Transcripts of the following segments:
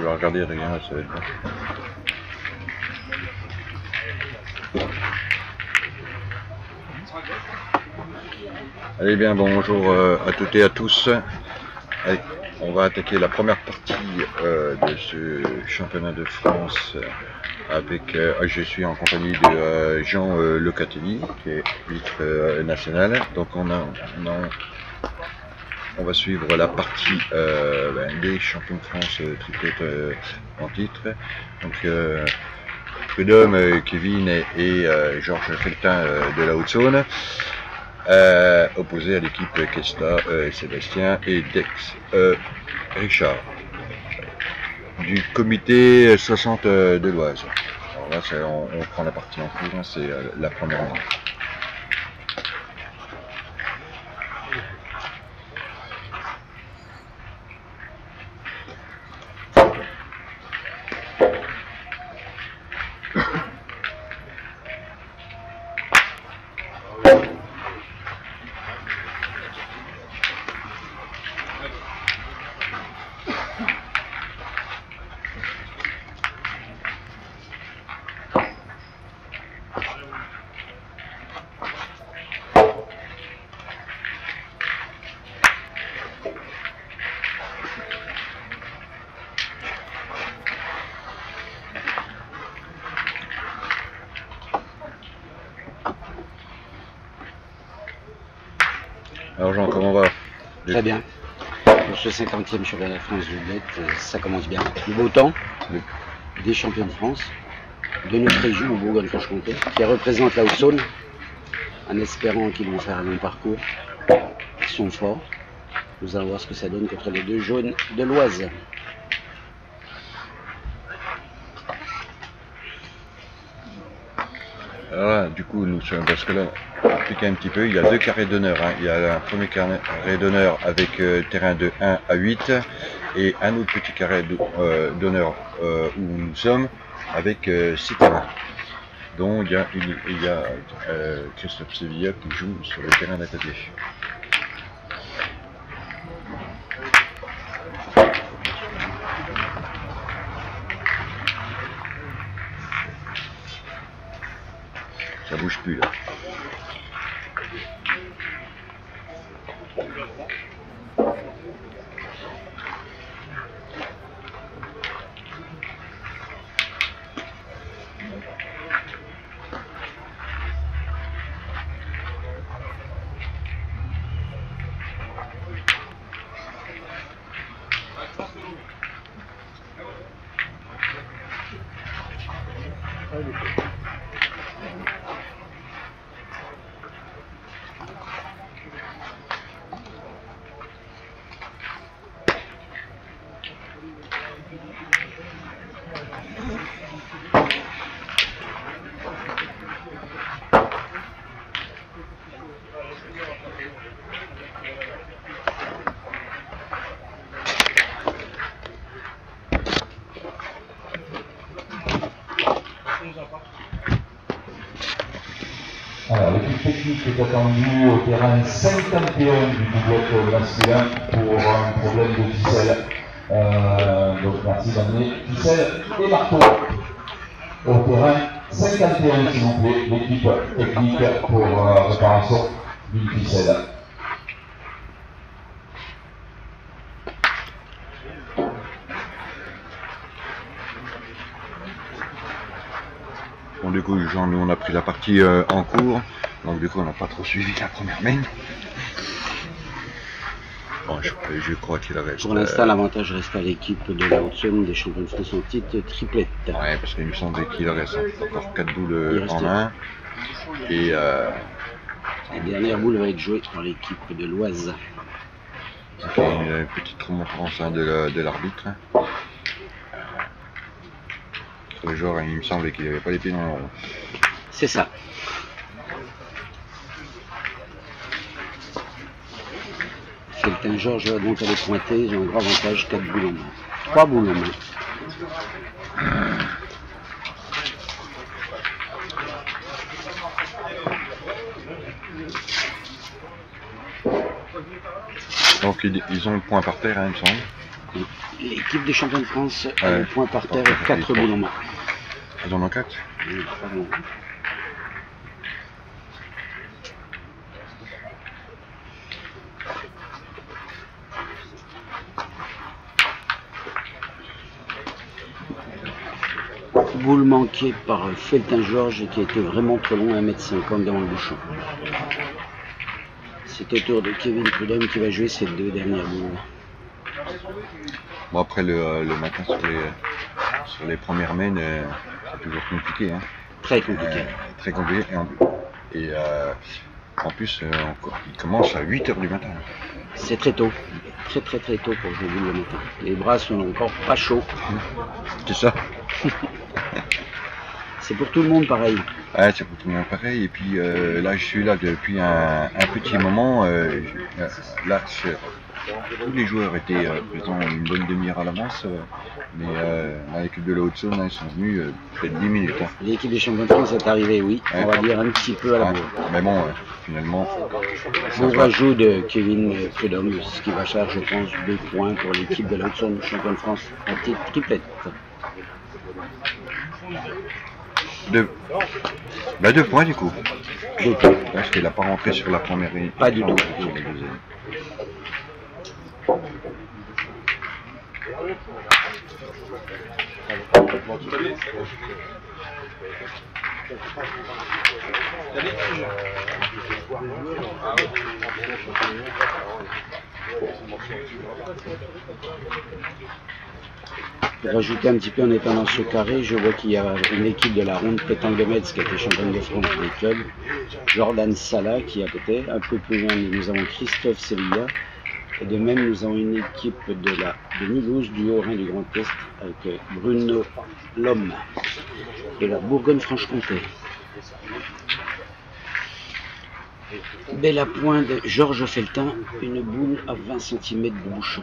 va regarder rien, ça va être bon. Allez bien, bonjour à toutes et à tous. Allez, on va attaquer la première partie de ce championnat de France avec, je suis en compagnie de Jean Locatelli, qui est arbitre national. Donc on va suivre la partie des champions de France triplette en titre. Donc Prud'homme, Kevin et Georges Feltin de la Haute-Saône, opposé à l'équipe Kesta, Sébastien et Dex Richard du comité 60 de l'Oise. Alors là, on prend la partie en cours, hein, c'est la première manche. Alors Jean, comment va? Très bien. Pour ce 50e championnat de France de lutte, ça commence bien. Du beau temps, des champions de France, de notre région, au Bourgogne-Franche-Comté, qui représente la Haute-Saône, en espérant qu'ils vont faire un bon parcours. Ils sont forts. Nous allons voir ce que ça donne contre les deux jaunes de l'Oise. Alors là, du coup, nous sommes, parce que là, expliquer un petit peu, il y a deux carrés d'honneur. Hein. Il y a un premier carré d'honneur avec terrain de 1 à 8 et un autre petit carré d'honneur où nous sommes avec 6 terrains. Donc il y a Christophe Sevilla qui joue sur le terrain d'à côté. Ça bouge plus là. Alors, l'équipe technique est attendue au terrain 51 du double masculin pour un problème de ficelle. Donc, merci d'amener ficelle et marteau au terrain 51, s'il vous plaît, l'équipe technique pour réparation d'une ficelle. Bon, du coup, Jean, nous on a pris la partie en cours, donc du coup on n'a pas trop suivi la première main. Bon, je crois qu'il reste. Pour l'instant, l'avantage reste à l'équipe de la Haute-Saône des champions de France en titre triplette. Ouais, parce qu'il me semblait qu'il reste encore 4 boules en main. Et la dernière boule va être jouée par l'équipe de l'Oise. une petite remontrance hein, de l'arbitre. Le joueur, il me semblait qu'il n'avait pas les pieds dans le rond. C'est ça. Feltin Georges va donc aller pointer, ils ont un grand avantage, 4 boules en main. 3 boules en main. Donc ils ont le point par terre, hein, il me semble. Oui. L'équipe des champions de France a le point par terre et 4 boules en main. Ils en ont 4. Pardon. Boule manquée par Feltin Georges qui a été vraiment trop long, 1,50 m devant le bouchon. C'est au tour de Kevin Prudhomme qui va jouer ces 2 dernières boules. Bon, après le matin sur les premières mains, c'est toujours compliqué. Hein. Très compliqué. Très compliqué. Et en plus, il commence à 8 h du matin. C'est très tôt. Très tôt pour jouer boule le matin. Les bras sont encore pas chauds. C'est ça. C'est pour tout le monde pareil. Ouais, c'est pour tout le monde pareil. Et puis là, je suis là depuis un petit moment. Là, tous les joueurs étaient présents une bonne demi-heure à l'avance. Mais l'équipe de la Haute-Saône, ils sont venus peut-être 10 minutes. Hein. L'équipe des champions de France est arrivée, oui. Ouais. On va dire un petit peu à la bourre. Mais bon, finalement. On rajout de Kevin Prudhomme, ce qui va faire, je pense, 2 points pour l'équipe de la Haute-Saône, champion de France, en petite triplette. 2 points du coup. 2 points. Parce qu'il n'a pas rentré sur la première ligne. Pas du tout. Sur la deuxième. Pour rajouter un petit peu en étant dans ce carré, je vois qu'il y a une équipe de la ronde Pétanque de Metz qui a été championne de France des clubs, Jordan Salah qui est à côté, un peu plus loin nous avons Christophe Sevilla, et de même nous avons une équipe de Mulhouse du Haut-Rhin du Grand Est avec Bruno Lhomme de la Bourgogne-Franche-Comté. Belle à point de Georges Feltin, une boule à 20 cm de bouchon.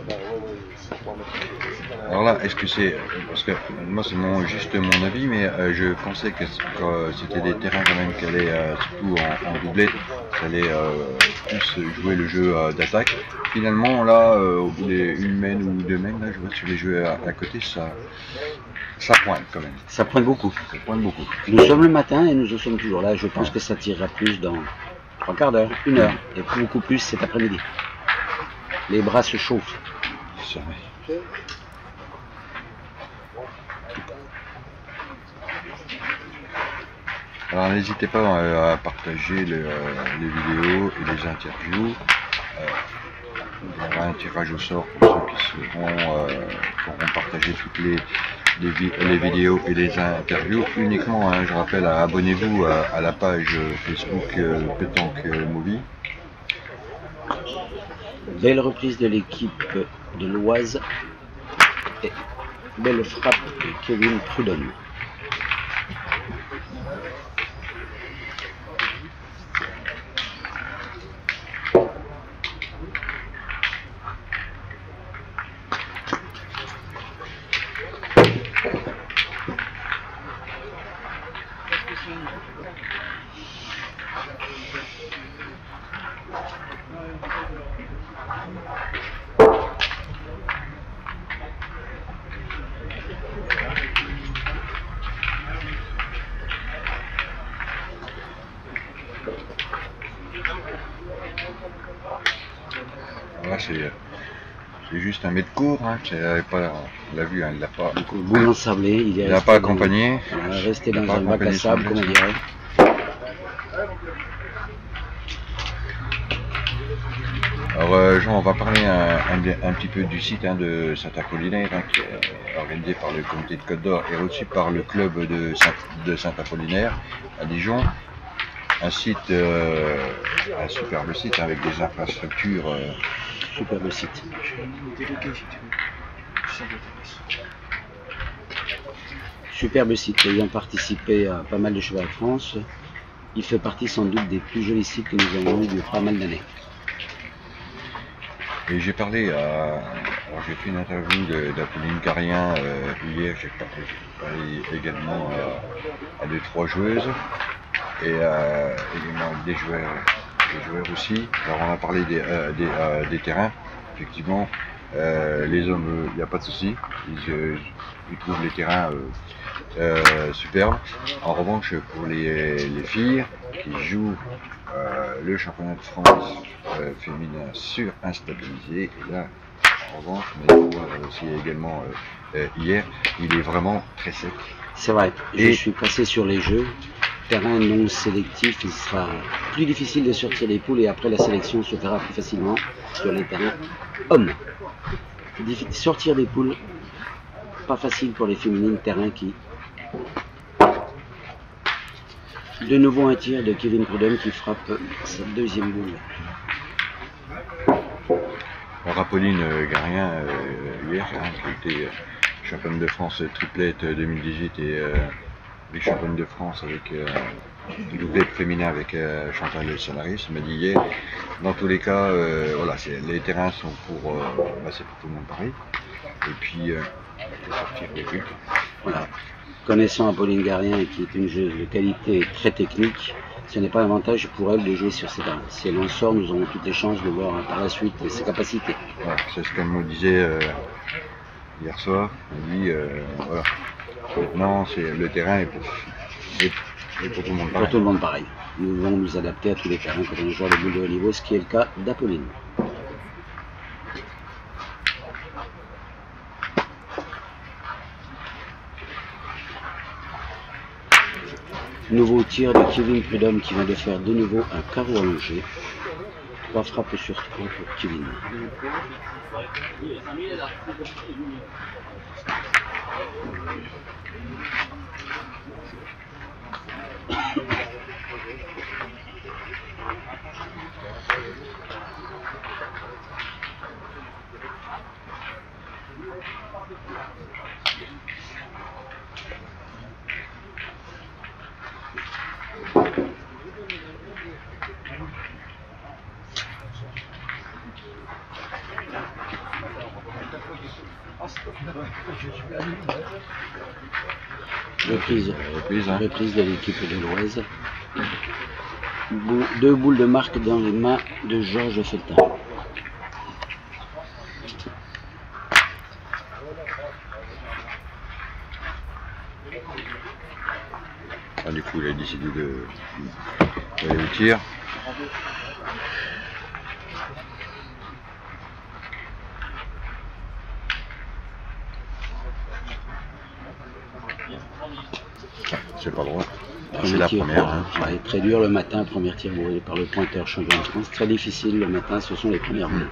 Alors là, est-ce que c'est... Parce que moi c'est juste mon avis, mais je pensais que c'était des terrains quand même qui allaient, surtout en doublette, ça allait plus jouer le jeu d'attaque. Finalement là, au bout d'une main ou 2 mains, là, je vois sur les jeux à côté, ça pointe quand même. Ça pointe beaucoup. Ça pointe beaucoup. Nous sommes le matin et nous en sommes toujours là. Je pense que ça tirera plus dans 3 quarts d'heure, 1 heure, et beaucoup plus cet après-midi. Les bras se chauffent. C'est vrai. Alors n'hésitez pas à partager les vidéos et les interviews. Il y aura un tirage au sort pour ceux qui pourront partager toutes les vidéos et les interviews uniquement. Hein, je rappelle, abonnez-vous à la page Facebook Pétanque Movie. Belle reprise de l'équipe de l'Oise et belle frappe de Kevin Prudhomme. Là c'est juste un mètre court, hein, on l'a vu, hein, il l'a pas. Boule ensablée, il n'a pas accompagné. Il est resté dans un bac à sable, comme on dirait. Alors Jean, on va parler un petit peu du site hein, de Saint-Apollinaire, hein, qui est organisé par le comité de Côte d'Or et aussi par le club de Saint-Apollinaire à Dijon. Un site, un superbe site avec des infrastructures. Superbe site. Superbe site, ayant participé à pas mal de Cheval de France, il fait partie sans doute des plus jolis sites que nous avons eu depuis pas mal d'années. Et j'ai parlé alors j'ai fait une interview d'Apolline Carrien hier, j'ai parlé également à 2-3 joueuses et également des joueurs aussi. Alors on a parlé des terrains, effectivement, Les hommes, il n'y a pas de souci, ils trouvent les terrains superbes. En revanche, pour les filles qui jouent le championnat de France féminin sur-instabilisé, et là, en revanche, on a pu voir aussi également hier, il est vraiment très sec. C'est vrai, je suis passé sur les jeux. Terrain non sélectif, il sera plus difficile de sortir les poules et après la sélection se fera plus facilement sur les terrains hommes. Sortir des poules, pas facile pour les féminines, terrain qui... De nouveau un tir de Kevin Prudhomme qui frappe sa deuxième boule. Alors Apolline Garien, hier, qui était championne de France triplette 2018 et vice-championne de France avec doublette féminin avec Chantal Solaris, m'a dit hier, dans tous les cas, voilà, les terrains sont pour, c'est pour tout le monde pareil. Et puis, faut sortir les buts. Voilà. Connaissant Apolline Garien, qui est une joueuse de qualité et très technique, ce n'est pas un avantage pour elle de jouer sur ces terrains. Si elle en sort, nous aurons toutes les chances de voir par la suite ses capacités. Voilà, c'est ce qu'elle me disait hier soir. Elle dit, voilà, maintenant le terrain est pour tout le monde pareil. Pour tout le monde pareil. Nous devons nous adapter à tous les terrains quand on joue le boule de haut niveau, ce qui est le cas d'Apolline. Nouveau tir de Kevin Prudhomme qui vient de faire de nouveau un carreau allongé. 3 frappes sur 3 pour Kevin. Reprise de l'équipe de l'Oise. Deux boules de marque dans les mains de Georges Feltin. Du coup, il a décidé d'aller au tir. C'est pas droit. C'est la première. Hein. Ouais, très dur le matin, premier tir bourré par le pointeur champion de France. Très difficile le matin, ce sont les premières boules.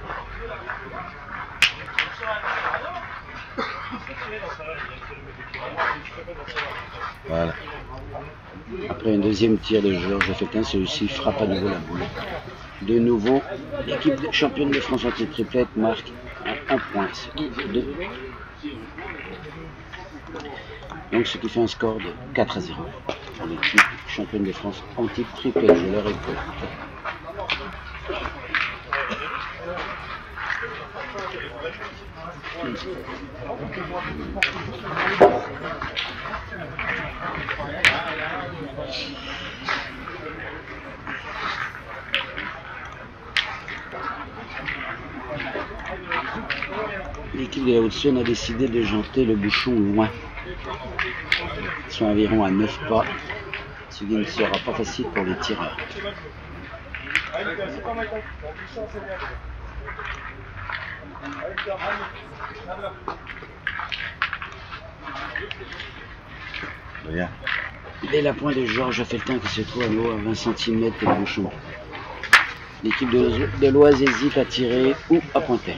Voilà. Après un deuxième tir de Georges Feltin, celui-ci frappe à nouveau la boule. De nouveau, l'équipe championne de France anti-triplette marque un point. Donc ce qui fait un score de 4-0 pour l'équipe championne de France anti-triplette, je le répète. L'équipe de la Haute-Saône a décidé de janter le bouchon loin. Ils sont environ à 9 pas, ce qui ne sera pas facile pour les tireurs. Bien. Dès la pointe de Georges Feltin qui se trouve à l'eau à 20 cm de bouchon. L'équipe de l'Oise hésite à tirer ou à pointer.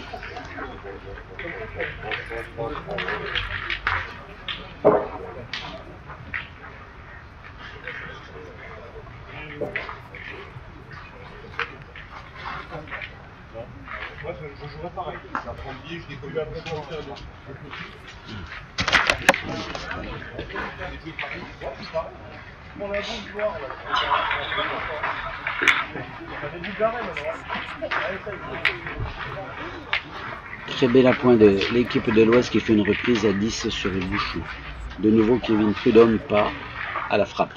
Moi, je jouerais pareil. Ça prend le billet, je décolle après pour en faire deux. On a beau le voir, Très bel appoint de l'équipe de l'Oise qui fait une reprise à 10 sur le bouchon. De nouveau, Kevin Prudhomme part à la frappe.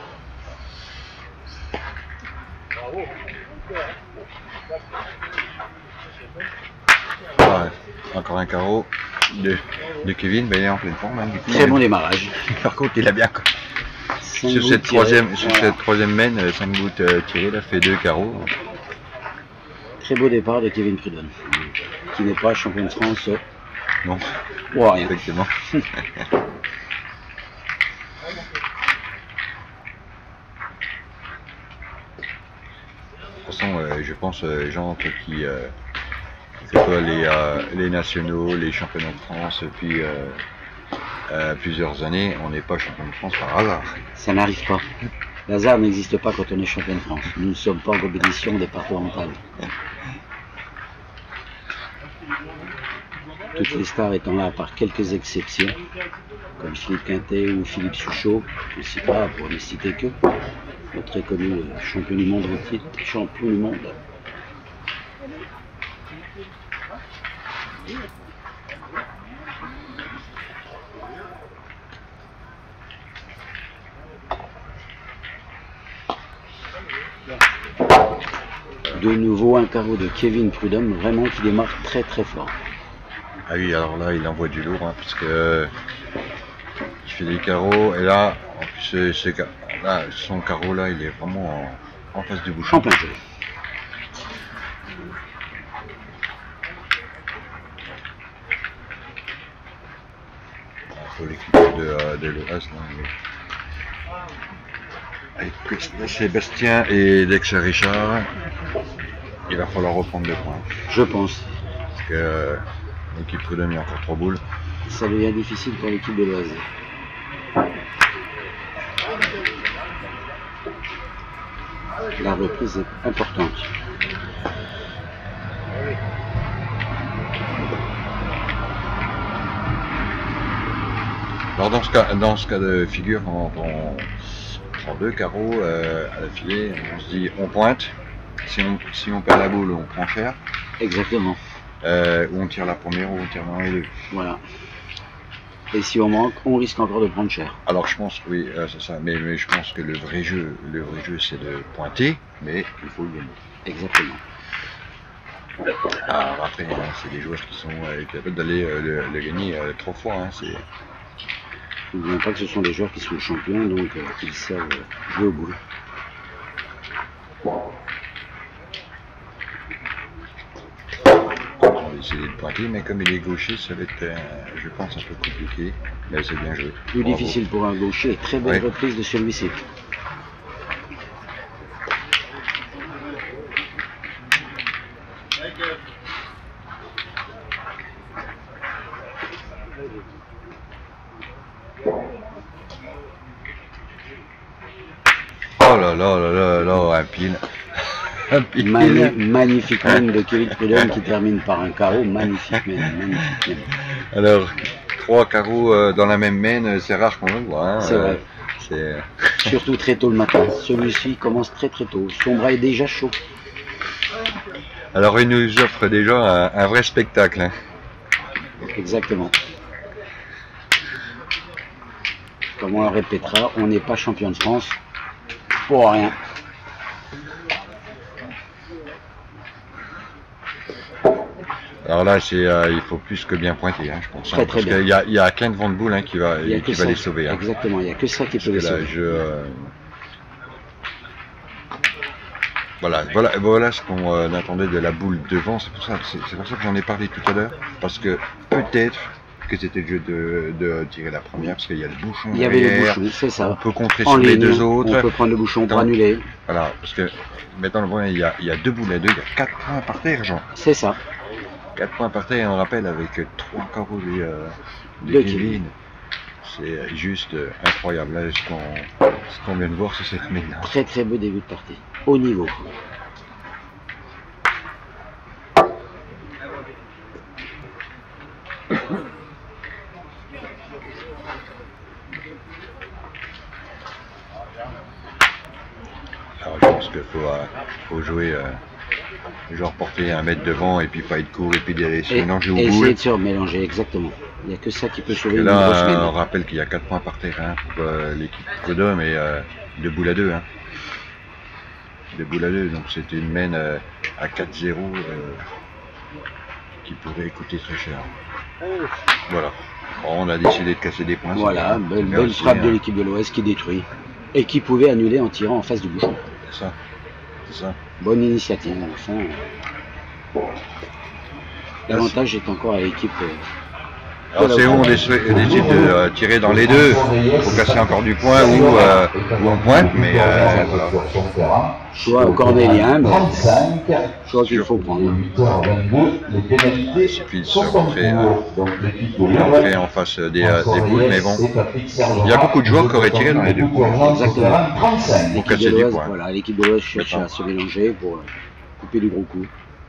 Ah, encore un carreau de Kevin, ben, il est en pleine forme. Hein, du coup, Très bon démarrage. Par contre, il a bien. Cinq Sur bouts cette tirés, voilà. troisième main, 5 bouts tirés, il a fait 2 carreaux. Très beau départ de Kevin Prudhomme, qui n'est pas champion de France Non, pour rien. effectivement. De toute façon, je pense, Jean, toi qui que ce soit les nationaux, les championnats de France, depuis plusieurs années, on n'est pas champion de France par hasard. Ça n'arrive pas. L'hasard n'existe pas quand on est champion de France. Nous ne sommes pas en compétition départementale. Toutes les stars étant là, par quelques exceptions, comme Philippe Quintet ou Philippe Suchot, je ne sais pas, pour ne citer que, le très connu champion du monde en titre, champion du monde. De nouveau un carreau de Kevin Prudhomme, vraiment qui démarre très très fort. Ah oui, alors là, il envoie du lourd, hein, parce que il fait des carreaux, et là, en plus, là, son carreau là, il est vraiment en face du bouchon. En plein jeu. Il faut l'équipe de l'OAS. Avec Sébastien et Dex Richard, il va falloir reprendre 2 points. Je pense. Parce que l'équipe Prudhomme, il y a encore 3 boules. Ça devient difficile pour l'équipe de l'Oise. La reprise est importante. Alors dans ce cas de figure, on prend 2 carreaux à l'affilée, on se dit on pointe, si on perd la boule on prend cher, Exactement. ou on tire la première ou on tire dans les deux. Voilà. Et si on manque, on risque encore de prendre cher. Alors je pense, oui, c'est ça, mais je pense que le vrai jeu c'est de pointer, mais il faut le gagner. Exactement. Alors après, hein, c'est des joueurs qui sont capables d'aller le gagner 3 fois. Hein, N'oublions pas que ce sont des joueurs qui sont champions, donc ils savent jouer au boule. on va essayer de pointer, mais comme il est gaucher, ça va être, je pense, un peu compliqué. Mais c'est bien joué. Plus Bravo. difficile pour un gaucher, et très belle Ouais. reprise de celui-ci. Oh là là là là là, un pile. Un pile. Magnifique main de Kevin Prudhomme qui termine par un carreau. Magnifique main. Magnifique main. Alors, 3 carreaux dans la même main, c'est rare qu'on le voit. Hein, C'est vrai. C'est... Surtout très tôt le matin. Celui-ci commence très très tôt. Son bras est déjà chaud. Alors, il nous offre déjà un vrai spectacle. Hein. Exactement. Comme on le répétera, on n'est pas champion de France pour rien. Alors là, il faut plus que bien pointer, hein, je pense. Très, Hein, très parce qu'il y a qu'un devant de boule hein, qui va Il y a que ça. les sauver. Hein. Exactement, il n'y a que ça qui peut Parce les que là, sauver. voilà ce qu'on attendait de la boule devant. C'est pour ça que j'en ai parlé tout à l'heure. Parce que peut-être que c'était le jeu de tirer la première, parce qu'il y a le bouchon Il y avait le derrière. bouchon, c'est ça. On peut contrer En sur les ligne, 2 autres. on peut prendre le bouchon pour Donc, annuler. Voilà, parce que maintenant le point, il y a 2 boules à 2, il y a 4 points par terre, Jean. C'est ça. 4 points par terre, on rappelle, avec 3 carreaux de De Kevin. Kevin. C'est juste incroyable. Là, ce qu'on vient de voir, c'est cette main-là. Très très beau début de partie. Haut niveau. Alors, je pense qu'il faut jouer, genre porter 1 mètre devant et puis pas être court et puis se mélanger au Essayer boule. de se mélanger, exactement. Il n'y a que ça qui peut sauver Et une grosse là, on main. rappelle qu'il y a 4 points par terre hein, pour l'équipe Prudhomme et 2 boules à 2. Hein. 2 boules à 2, donc c'était une main à 4-0. qui pourrait coûter très cher. Voilà. Bon, on a décidé de casser des points. Voilà, belle frappe de l'équipe de l'Ouest qui détruit. Et qui pouvait annuler en tirant en face du bouchon. C'est ça. C'est ça. Bonne initiative, enfin. L'avantage est encore à l'équipe. Alors c'est où on décide de tirer dans les deux, il faut casser encore du point ou on pointe, mais voilà. Choix cornélien, mais 35, choix qu'il faut prendre. 8h22, les pénalités Il suffit de se sont rentrer, donc l'équipe de en face des boules, mais bon, il y a beaucoup de joueurs qui auraient tiré dans les deux coups. Exactement. 35. Pour casser du point. Voilà, l'équipe de l'Ouest cherche à se mélanger pour couper du gros coup.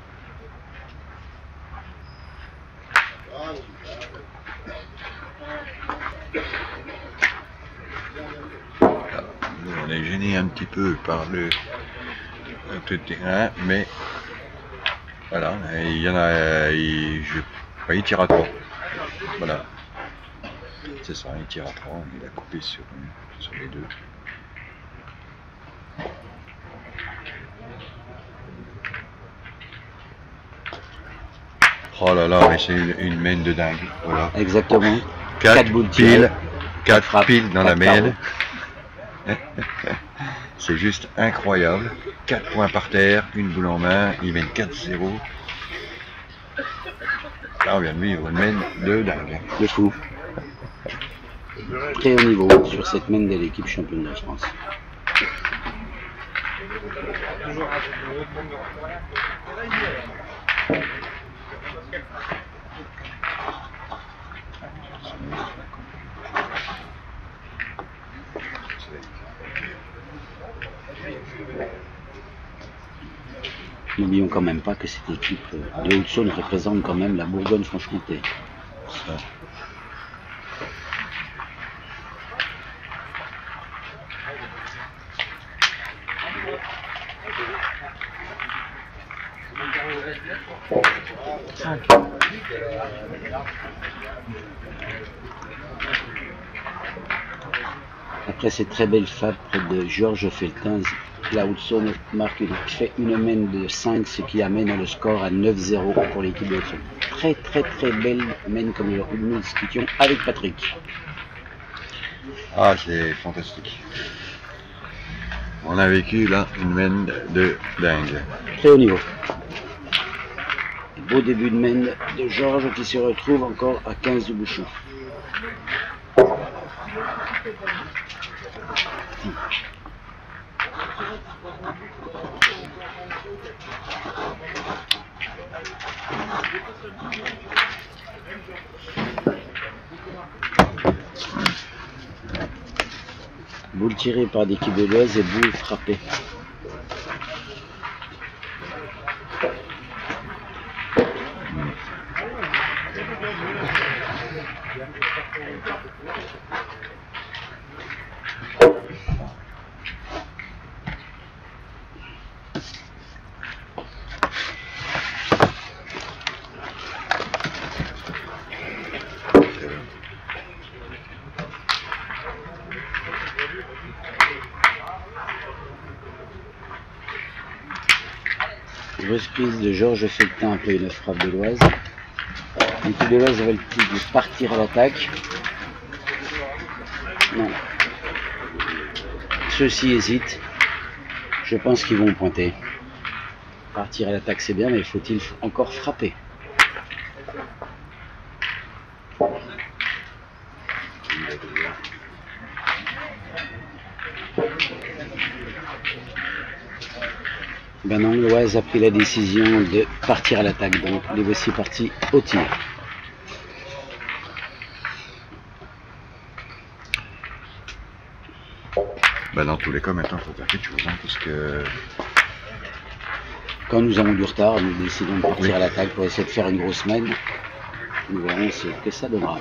On est gêné un petit peu par le terrain, mais voilà, il y en a, il tire à 3. Voilà, c'est ça, il tire à 3, il a coupé sur les deux. Oh là là, mais c'est une main de dingue, voilà. Exactement. 4 boules piles, 4 piles dans la main. carreaux. C'est juste incroyable. 4 points par terre, une boule en main, il mène 4-0. Là on vient de vivre une main de dingue. De fou. Très haut niveau sur cette main de l'équipe championne de France. N'oublions quand même pas que cette équipe de Haute-Saône représente quand même la Bourgogne-Franche-Comté. Après cette très belle frappe de Georges Feltin, la Haute-Saône fait une main de 5, ce qui amène le score à 9-0 pour l'équipe de Haute-Saône. Très belle main comme nous discutions avec Patrick. Ah, c'est fantastique. On a vécu là une main de dingue. Très haut niveau. Beau début de main de Georges qui se retrouve encore à 15 du bouchon. Boule tirée par l'équipe de l'Oise et boule frappée. Grosse prise de Georges Feltin après une frappe de l'Oise. L'équipe de l'Oise avait-il de partir à l'attaque? Non. Ceux-ci hésitent. Je pense qu'ils vont pointer. Partir à l'attaque c'est bien, mais faut-il encore frapper? Ben non, l'Oise a pris la décision de partir à l'attaque, donc les voici partis au tir. Ben dans tous les cas, maintenant, il faut faire quelque chose, hein, parce que... Quand nous avons du retard, nous décidons de partir à l'attaque pour essayer de faire une grosse main. Nous verrons ce que ça donnera.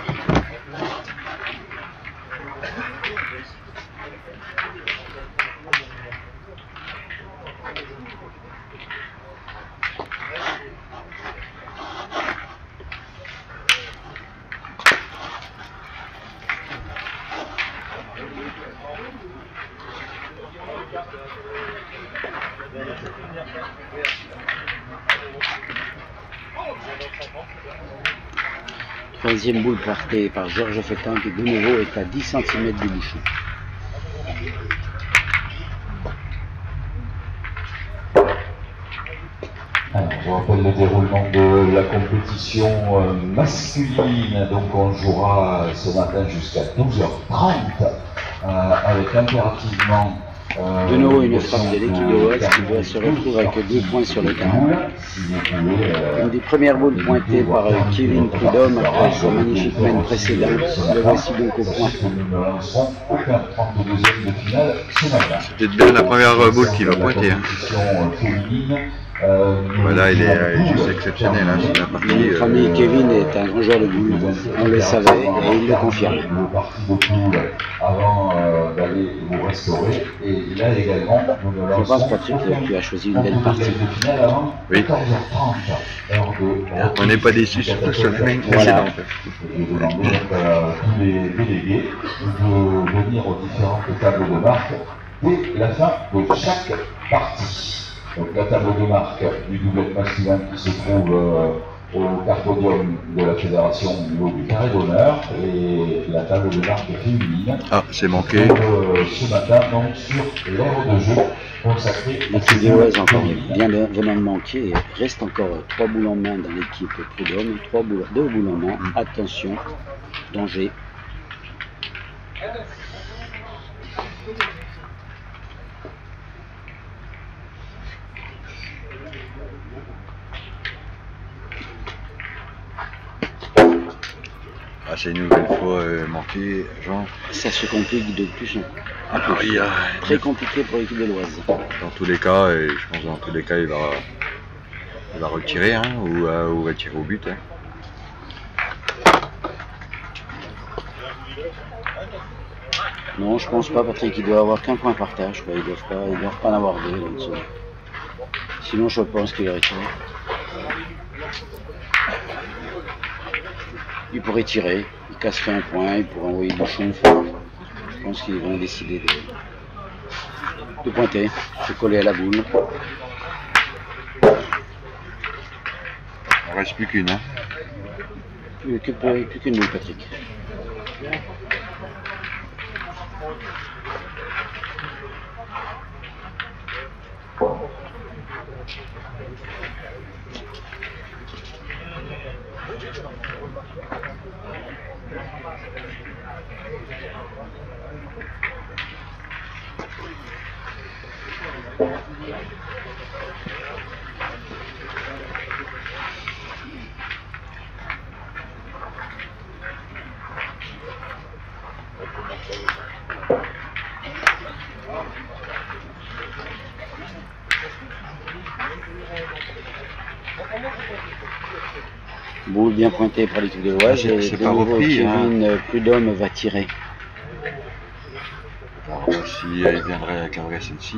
Troisième boule portée par Georges Fétin qui de nouveau est à 10 cm du bouchon. Alors, je rappelle le déroulement de la compétition masculine. Donc on jouera ce matin jusqu'à 12h30 avec impérativement de nouveau une frappe de l'équipe de l'Ouest qui doit se retrouver avec 2 points sur le terrain. Une des premières boules pointées par Kevin Prudhomme après sa magnifique main précédente. Le voici donc au point. C'est bien la première boule qui va pointer. Hein. Voilà, il est juste exceptionnel. Hein, c'est la partie, Notre ami Kevin est un grand joueur de boule. On le savait et il le confirme. Avant d'aller vous restaurer. Et là également, je pense, Patrick, que tu as choisi une belle partie. Oui. On n'est pas déçus sur le semaine précédente. Je vais demander à tous les délégués de venir aux différentes tables de marque dès la fin de chaque partie. Donc la table de marque du doublet masculin qui se trouve au carpodium de la fédération au niveau du carré d'honneur et la table de marque féminine. Ah, c'est manqué. Ce matin, donc sur l'aire de jeu consacrée à l'équipe de l'Oise encore bien venant de manquer. Il reste encore 3 boules en main dans l'équipe Prudhomme, 2 boules en main. Attention, danger. Ah, c'est une nouvelle fois manqué, Jean. Ça se complique de plus en plus. Très compliqué pour l'équipe de l'Oise. Dans tous les cas, et je pense que dans tous les cas, il va retirer hein, ou va tirer au but. Hein. Non, je pense pas, Patrick. Il doit avoir qu'un point partage. Ils doivent pas en avoir 2. Donc, sinon, je pense qu'il va retirer. Il pourrait tirer, il casserait un point, il pourrait envoyer du chon. Je pense qu'ils vont décider de pointer, de coller à la boule. Il ne reste plus qu'une. Hein. Plus qu'une boule, Patrick. Boule bien pointée par l'équipe de l'Oise et de nouveau Kevin Prudhomme va tirer. Alors si elle viendrait à carrer celle-ci.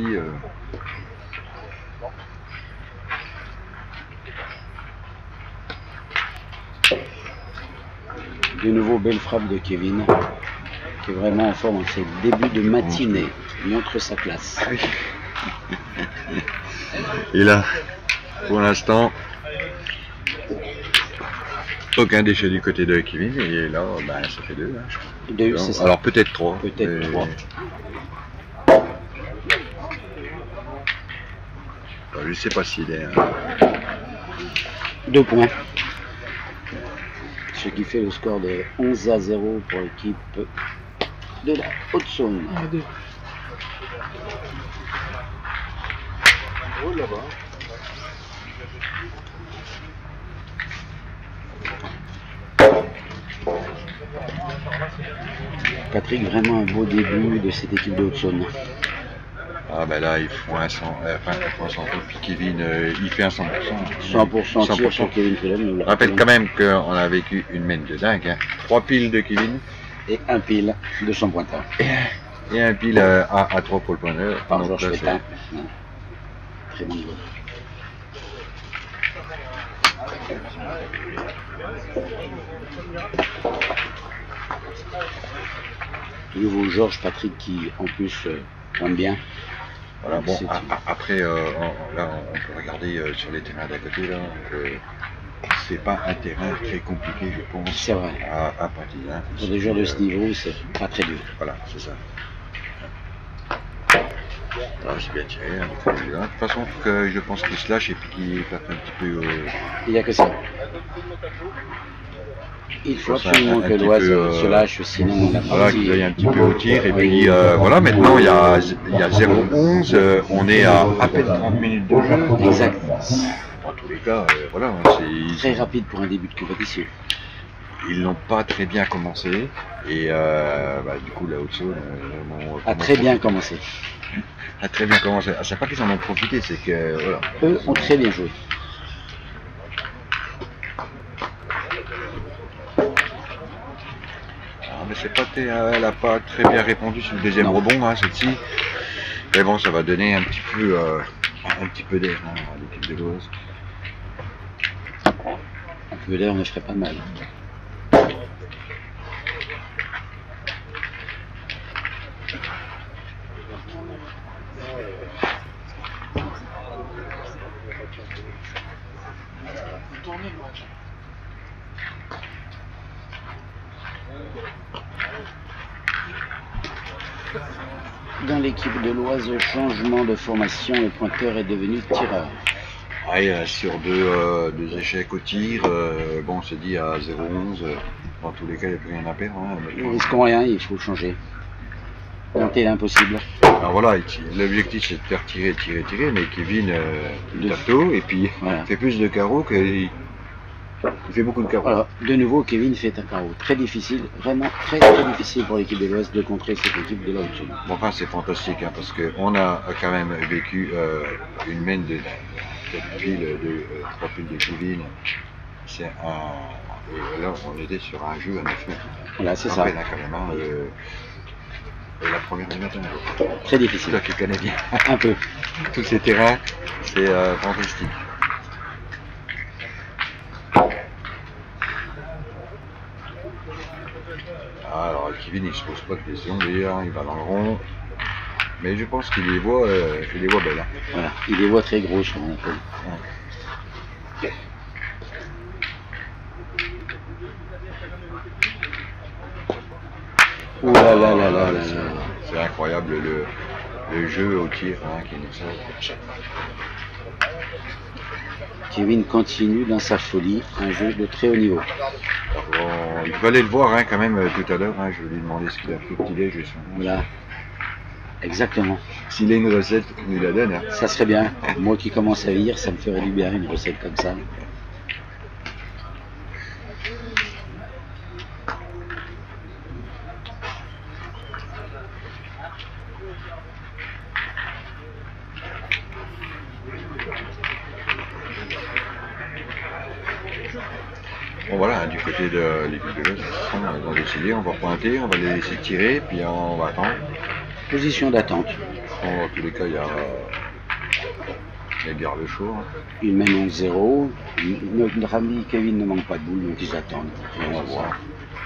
De nouveau belle frappe de Kevin qui est vraiment en forme en ses débuts de matinée. Il montre sa classe. Et là, pour l'instant, aucun déchet du côté de Kevin, et là, ben, ça fait 2. Hein, 2, c'est ça. Alors peut-être 3. Peut-être 3. Je ne sais pas s'il est... 2 points. Ce qui fait le score de 11-0 pour l'équipe de la Haute-Saône. Patrick, vraiment un beau début de cette équipe de Haute-Saône. Ah ben là, ils font un 100, puis Kevin, il fait un 100%. 100% tir sur Kevin Prudhomme. Je rappelle quand même qu'on a vécu une mène de dingue. Hein. 3 piles de Kevin. Et un pile de son pointeur. Et un pile à 3 pour le pointeur. Par Georges Fétin. Très bon joueur. De nouveau Georges Patrick qui en plus pointe bien. Voilà, bon, après, là, on peut regarder sur les terrains d'à côté, là, c'est pas un terrain très compliqué, je pense, C'est vrai. à pratiquer. Hein. Pour des joueurs de ce niveau, c'est pas très dur. Voilà, c'est ça. Ah, c'est bien tiré, hein, de toute façon, faut que je pense qu'il se lâche et puis qu'il fasse un petit peu... Il n'y a que ça. Il faut Ça, absolument un que petit l'Oise peu, se lâche, sinon la Voilà, qu'il aille un partie... petit peu au tir. Et puis voilà, maintenant il y a 0-11, on est à peine 30 minutes de jeu. Exact. En tous les cas, voilà, Très rapide pour un début de compétition. ils n'ont pas très bien commencé. Et du coup, la Haute-Saône A très bien commencé. a très bien commencé. Ah, c'est pas qu'ils en ont profité, c'est que voilà. Eux ont très bien joué. Mais c'est pas, elle n'a pas très bien répondu sur le deuxième rebond, hein, celle-ci. Mais bon, ça va donner un petit peu d'air hein, à l'équipe de l'Oise. Un peu d'air ne ferait pas de mal. Dans l'équipe de l'Oise, changement de formation, le pointeur est devenu tireur. Ouais, sur deux échecs au tir, bon, on s'est dit à 0-11, dans tous les cas, il n'y a plus rien à perdre. Hein, Nous risquons rien, il faut changer. Tenter l'impossible. Alors voilà, l'objectif c'est de faire tirer, mais Kevin il tape tôt et puis Voilà. il fait plus de carreaux qu'il fait beaucoup de carreaux. Alors, de nouveau, Kevin fait un carreau. Très difficile, vraiment très très difficile pour l'équipe de l'Ouest de contrer cette équipe de la Haute-Saône. Bon, enfin, c'est fantastique hein, parce qu'on a quand même vécu une main de 4 piles, 3 piles de Kevin. C'est un. Et là, on était sur un jeu à 9 mètres. Voilà, c'est Après, ça. là, quand même, hein, et la première du matin. Très difficile. Toi qui connais bien Un peu. tous ces terrains, c'est fantastique. Alors Kevin il se pose pas de questions d'ailleurs, il va dans le rond. Mais je pense qu'il les voit belles. Hein. Voilà. Il les voit très grosses, on appelle. Ouais. Ouh là là là là là là. C'est incroyable le jeu au tir hein, qui nous sort. Kevin continue dans sa folie, un jeu de très haut niveau. Alors, il faut aller le voir hein, quand même tout à l'heure. Hein, je vais lui demander ce qu'il a fait au petit-déj. Voilà. Exactement. S'il a une recette, il nous la donne. Hein. Ça serait bien. Moi qui commence à lire, ça me ferait du bien, une recette comme ça. Bon voilà, hein, du côté de l'équipe de l'Ouest, ils ont décidé, on va pointer, on va les laisser tirer, puis on va attendre. Position d'attente. Bon, dans tous les cas, il y a garde chaud. Hein. Il mène 11-0. Notre ami Kevin ne manque pas de boule, donc ils attendent. Et on va voir.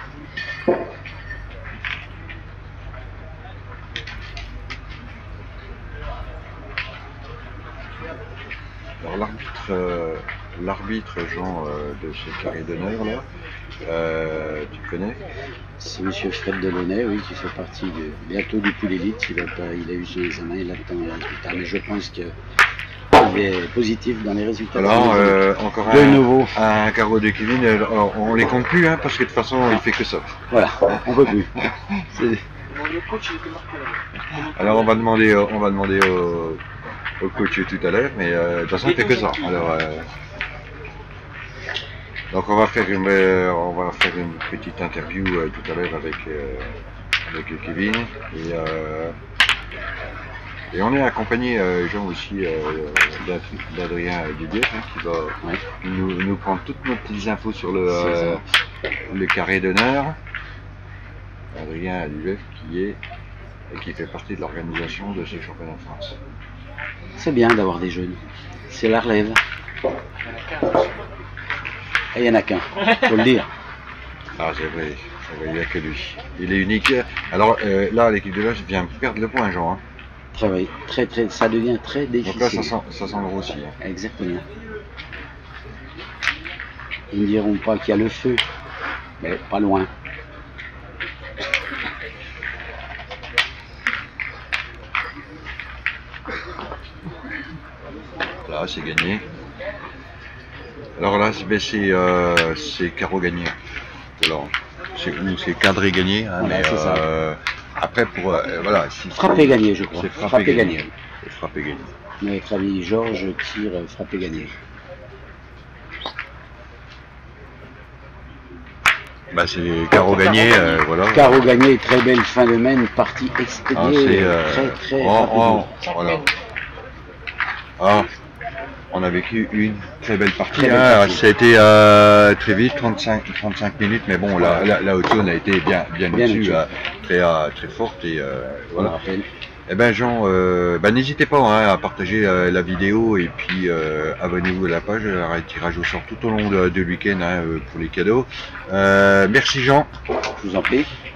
Alors l'arbitre Jean de chez Carré d'honneur là, tu le connais? C'est monsieur Fred Delaunay, oui, qui fait partie bientôt du pool élite. Il a eu son examen, il attend les résultats. Mais je pense qu'il est positif dans les résultats. Alors encore de nouveau. Un carreau de Kevin, alors, on les compte plus hein, parce que de toute façon il fait que ça. Voilà, on peut plus. Alors on va demander au coach tout à l'heure, mais de toute façon il fait que ça. Alors, donc on va faire une petite interview tout à l'heure avec Kevin et on est accompagné Jean aussi d'Adrien Dubier hein, qui va nous prendre toutes nos petites infos sur le carré d'honneur. Adrien Dubier qui fait partie de l'organisation de ce championnat de France. C'est bien d'avoir des jeunes. C'est la relève. Et il n'y en a qu'un, faut le dire. Ah c'est vrai, il n'y a que lui. Il est unique. Alors là l'équipe de l'Ouest vient perdre le point Jean. Hein. Très, ça devient très difficile. Donc là ça sent le grossi. Hein. Exactement. Ils ne diront pas qu'il y a le feu, mais pas loin. Là, c'est gagné. Alors là, c'est carreau gagné. Alors, c'est cadré gagné. Hein, Voilà, mais c'est ça. après, pour voilà, si Frappé gagné, je crois. c'est frappé gagné. gagné. C'est frappé gagné. Mais Flavie Georges tire frappé gagné. Bah, c'est carreau gagné, voilà. Carreau gagné, très belle fin de main, partie Ah, expédiée très rapidement. voilà. Ah, on a vécu une très belle partie. Très belle Hein. partie. Ça a été très vite, 35 minutes, mais bon, la Haute-Saône a été bien au-dessus, très forte et On voilà. rappelle. Eh ben Jean, n'hésitez pas hein, à partager la vidéo et puis abonnez-vous à la page, il y aura un tirage au sort tout au long de le week-end hein, pour les cadeaux. Merci Jean. Je vous en prie.